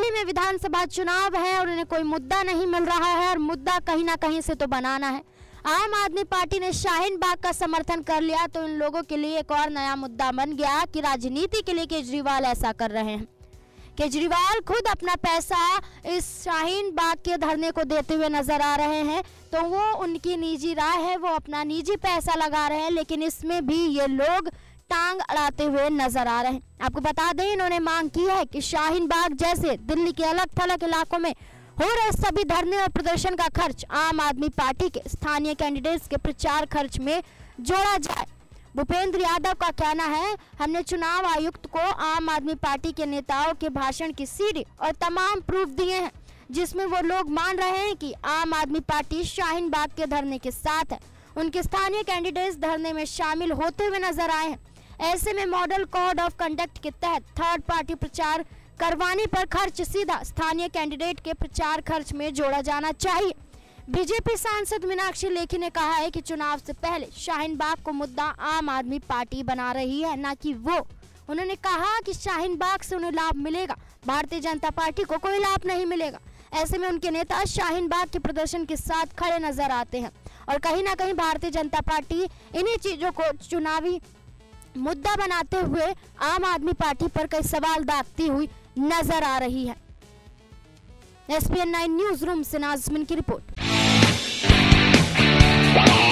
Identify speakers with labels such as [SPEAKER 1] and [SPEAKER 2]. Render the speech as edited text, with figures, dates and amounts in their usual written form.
[SPEAKER 1] दिल्ली में विधानसभा चुनाव है और उन्हें कोई मुद्दा नहीं मिल रहा है और मुद्दा कहीं ना कहीं से तो बनाना है। आम आदमी पार्टी ने शाहीन बाग का समर्थन कर लिया तो इन लोगों के लिए एक और नया मुद्दा बन गया कि राजनीति के लिए केजरीवाल ऐसा कर रहे हैं। केजरीवाल खुद अपना पैसा इस शाहीन बाग के धरने को देते हुए नजर आ रहे हैं, तो वो उनकी निजी राय है, वो अपना निजी पैसा लगा रहे हैं, लेकिन इसमें भी ये लोग टांग अड़ाते हुए नजर आ रहे हैं। आपको बता दें, इन्होंने मांग की है कि शाहीन बाग जैसे दिल्ली के अलग थलग इलाकों में हो रहे सभी धरने और प्रदर्शन का खर्च आम आदमी पार्टी के स्थानीय कैंडिडेट्स के प्रचार खर्च में जोड़ा जाए। भूपेंद्र यादव का कहना है, हमने चुनाव आयुक्त को आम आदमी पार्टी के नेताओं के भाषण की सीडी और तमाम प्रूफ दिए हैं, जिसमें वो लोग मान रहे हैं कि आम आदमी पार्टी शाहीन बाग के धरने के साथ है। उनके स्थानीय कैंडिडेट्स धरने में शामिल होते हुए नजर आए हैं। ऐसे में मॉडल कोड ऑफ कंडक्ट के तहत थर्ड पार्टी प्रचार करवाने पर खर्च सीधा स्थानीय कैंडिडेट के प्रचार खर्च में जोड़ा जाना चाहिए। बीजेपी सांसद मीनाक्षी लेखी ने कहा है कि चुनाव से पहले शाहीन बाग को मुद्दा आम आदमी पार्टी बना रही है, ना कि वो। उन्होंने कहा कि शाहीन बाग से उन्हें लाभ मिलेगा, भारतीय जनता पार्टी को कोई लाभ नहीं मिलेगा। ऐसे में उनके नेता शाहीन बाग के प्रदर्शन के साथ खड़े नजर आते हैं और कहीं ना कहीं भारतीय जनता पार्टी इन्हीं चीजों को चुनावी मुद्दा बनाते हुए आम आदमी पार्टी पर कई सवाल दागती हुई नजर आ रही है। SPN 9 न्यूज रूम से नाज़मीन की रिपोर्ट।